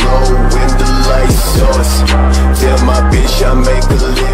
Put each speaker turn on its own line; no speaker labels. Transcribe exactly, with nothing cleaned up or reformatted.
flow when the lights off. Tell my bitch I make a